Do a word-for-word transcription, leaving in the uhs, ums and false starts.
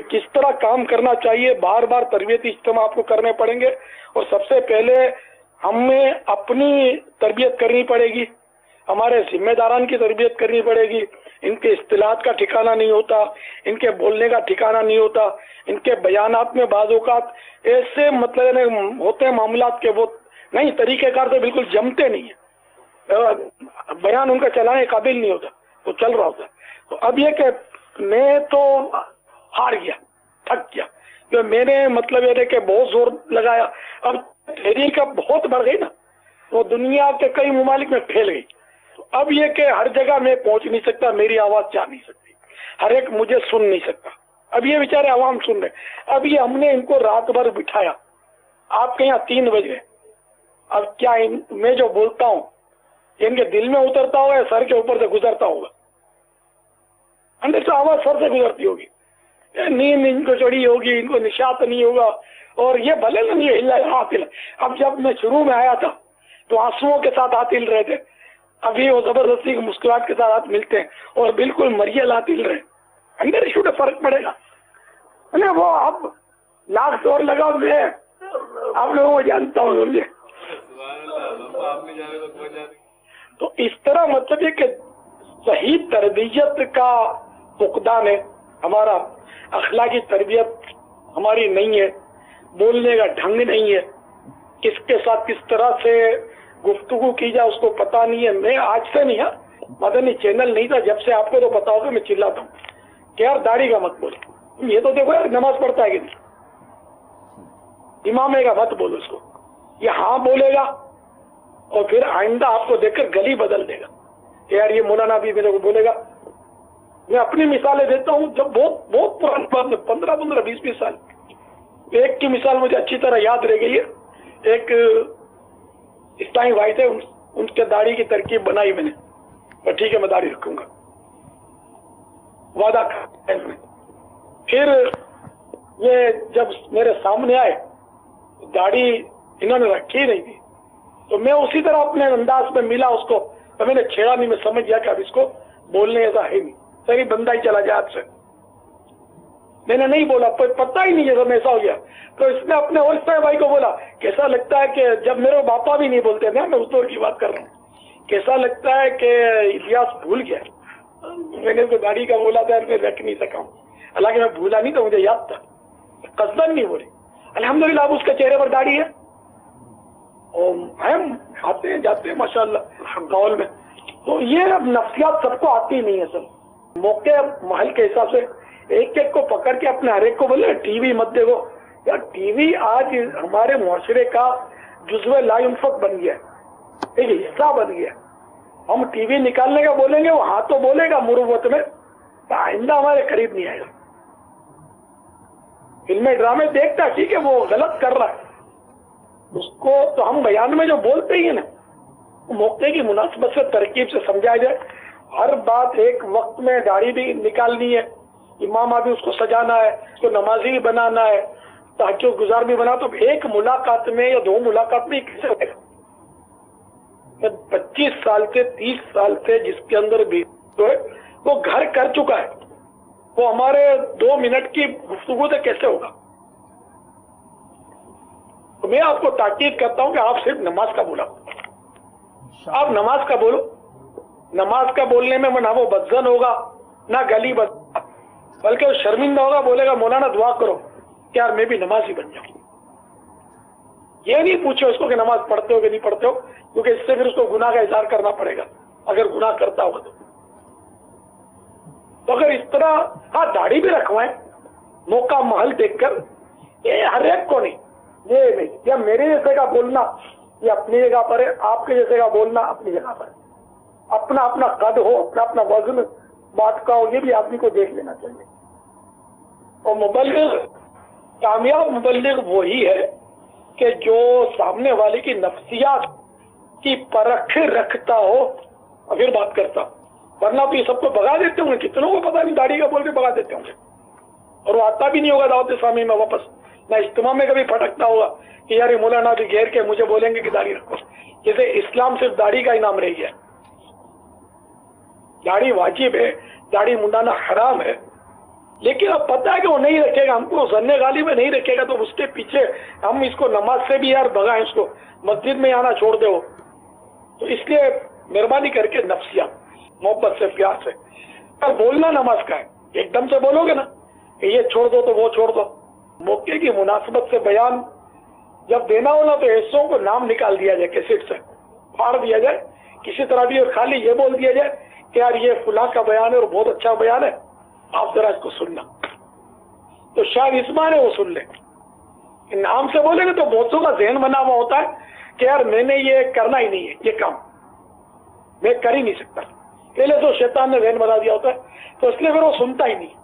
किस तरह काम करना चाहिए, बार बार तरबियती इज्तिमा आपको करने पड़ेंगे। और सबसे पहले हमें अपनी तरबियत करनी पड़ेगी, हमारे जिम्मेदारान की तरबियत करनी पड़ेगी। इनके इस्तिलाहात का ठिकाना नहीं होता, इनके बोलने का ठिकाना नहीं होता, इनके बयानात में बाज़ औक़ात ऐसे मतलब होते हैं मामलात के वो नहीं तरीक़ेकार से बिल्कुल जमते नहीं है, बयान उनका चलाने काबिल नहीं होता, वो चल रहा होता। तो अब ये कि मैं तो हार गया, थक गया, तो मैंने मतलब ये कि बहुत जोर लगाया, अब तहरीक अब बहुत बढ़ गई ना, वो दुनिया के कई ममालिक में फैल गई। तो अब ये कि हर जगह मैं पहुंच नहीं सकता, मेरी आवाज़ जा नहीं सकती, हर एक मुझे सुन नहीं सकता। अब ये बेचारे आवाम सुन रहे, अब ये हमने इनको रात भर बिठाया, आपके यहाँ तीन बजे, अब क्या इन, मैं जो बोलता हूँ इनके दिल में उतरता होगा या सर के ऊपर से गुजरता होगा? अंदर से आवाज़ सर से गुजरती होगी, नींद इनको चढ़ी होगी, इनको निशात नहीं होगा, और ये भले ना ये हिला हाथ हिला। अब जब मैं शुरू में आया था तो आंसुओं के साथ हाथ हिल रहे थे, अभी वो जबरदस्ती की मुस्कुराहट के साथ हाथ मिलते हैं और बिल्कुल मरियल हाथ हिल रहे हैं। अंदर इशू में फर्क पड़ेगा ना, वो आप लाख जोर लगाओ, मैं आप लोगों को जानता हूँ समझे। तो इस तरह मतलब ये कि सही तरबियत का फुकदान है, हमारा अखलाकी तरबियत हमारी नहीं है, बोलने का ढंग नहीं है, किसके साथ किस तरह से गुफ्तगू की जाए उसको पता नहीं है। मैं आज से नहीं है, मदनी चैनल नहीं था जब से, आपको तो पता होगा मैं चिल्लाता हूँ कि यार दाढ़ी का मत बोलो, ये तो देखो यार नमाज पढ़ता है कि नहीं, इमाम का मत बोलो उसको, ये हाँ बोलेगा और फिर आइंदा आपको देखकर गली बदल देगा यार ये मौलाना भी मेरे को बोलेगा। मैं अपनी मिसालें देता हूँ, जब बहुत बहुत पुरानी बात में पंद्रह पंद्रह बीस बीस साल, एक की मिसाल मुझे अच्छी तरह याद रह गई है। एक इस्लामी भाई थे, उन, उनके दाढ़ी की तरकीब बनाई मैंने, और ठीक है मैं दाढ़ी रखूंगा, वादा कर। फिर ये जब मेरे सामने आए, दाढ़ी इन्होंने रखी नहीं थी, तो मैं उसी तरह अपने अंदाज में मिला उसको, तो मैंने छेड़ा नहीं, मैं समझ गया कि अब इसको बोलने ऐसा है नहीं, सही बंदा ही चला जाए आपसे। मैंने नहीं बोला, पता ही नहीं है जब ऐसा हो गया। तो इसने अपने और भाई को बोला, कैसा लगता है कि जब मेरे पापा भी नहीं बोलते थे, मैं उस दौर की बात कर रहा हूँ, कैसा लगता है कि इलियास भूल गया। मैंने उसको दाढ़ी का बोला था, मैं रख नहीं सका हूँ, हालांकि मैं भूला नहीं, तो मुझे याद था, कसदन नहीं बोले। अल्हम्दुलिल्लाह अब उसके चेहरे पर दाढ़ी है, और हम आते हैं जाते हैं माशाअल्लाह माहौल में। तो ये अब नफ्सियात सबको आती नहीं है, सब मौके महल के हिसाब से एक एक को पकड़ के अपने हर एक को बोले टीवी मत देखो। यार टीवी आज हमारे मुआशरे का जुज़्वे ला युनफ़क़ बन गया, एक हिस्सा बन गया। हम टीवी निकालने का बोलेंगे, वो हाँ तो बोलेगा मुरुवत में, तो आइंदा हमारे करीब नहीं आएगा। फिल्में ड्रामे देखता ठीक है, वो गलत कर रहा है, उसको तो हम बयान में जो बोलते ही है ना, मौके की मुनासिबत से तरकीब से समझाया जाए। हर बात एक वक्त में दाढ़ी भी निकालनी है, इमाम भी उसको सजाना है, उसको नमाजी भी बनाना है, तहज्जुद गुजार भी बना, तो एक मुलाकात में या दो मुलाकात में कैसे होगा? पच्चीस साल से तीस साल से जिसके अंदर भी तो है, वो घर कर चुका है, वो हमारे दो मिनट की गुफ्तगू से कैसे होगा? तो मैं आपको ताकीद करता हूं कि आप सिर्फ नमाज का बोला, आप नमाज का बोलो। नमाज का बोलने में ना वो बदजन होगा ना गली बद, बल्कि वो शर्मिंदा होगा, बोलेगा मौलाना दुआ करो कि यार मैं भी नमाजी बन जाऊं। ये नहीं पूछो उसको कि नमाज पढ़ते हो कि नहीं पढ़ते हो, क्योंकि इससे फिर उसको गुनाह का इज़हार करना पड़ेगा अगर गुनाह करता होगा तो। तो अगर इस तरह हाँ दाढ़ी भी रखवाएं मौका महल देखकर, ये हर एक को नहीं, ये नहीं, या मेरे जैसे का बोलना ये अपनी जगह पर है, आपके जैसे का बोलना अपनी जगह पर है। अपना अपना कद हो, अपना अपना वजन बात का हो, ये भी आदमी को देख लेना चाहिए। और मुबल्लिग, कामयाब मुबल्लिग वही है कि जो सामने वाले की नफ्सियात की परख रखता हो और फिर बात करता। वरना तो ये सबको भगा देते होंगे, कितनों को पता नहीं दाढ़ी का बोल के भगा देते होंगे, और वो आता भी नहीं होगा दावत इस्लामी में वापस, ना इज्तिमा में कभी फटकता होगा कि यार मौलाना भी घेर के मुझे बोलेंगे कि दाढ़ी रखो। जैसे इस्लाम सिर्फ दाढ़ी का इनाम रह गया, दाढ़ी वाजिब है, दाढ़ी मुंडाना हराम है, لیکن اب پتہ ہے کہ وہ نہیں رکھے گا، ہم کو زن غالب میں نہیں رکھے گا، تو اس کے پیچھے ہم اس کو نماز سے بھی یار بگائیں، اس کو مسجد میں آنا چھوڑ دے وہ. تو اس لیے مہربانی کر کے نفسیات، محبت سے، پیار سے. اور بولنا نماز کا ہے، ایک دم سے بولو گے نا کہ یہ چھوڑ دو تو وہ چھوڑ دو. موقع کی مناسبت سے بیان جب دینا ہو نا تو ایسوں کو نام نکال دیا جائے، کیسٹ سے پھاڑ دیا جائے کسی طرح بھی، اور خالی یہ بول دیا جائے کہ یار یہ فلاں کا بیان ہے اور بہت اچھا بیان ہے، آپ ذرا اس کو سننا. تو شاید اسمان ہے وہ سن لیں. نام سے بولیں گے تو بہتوں کا ذہن بنا ہوا ہوتا ہے کہ یار میں نے یہ کرنا ہی نہیں ہے، یہ کام میں کر ہی نہیں سکتا. پہلے تو شیطان نے ذہن بنا دیا ہوتا ہے، تو اس لیے پھر وہ سنتا ہی نہیں.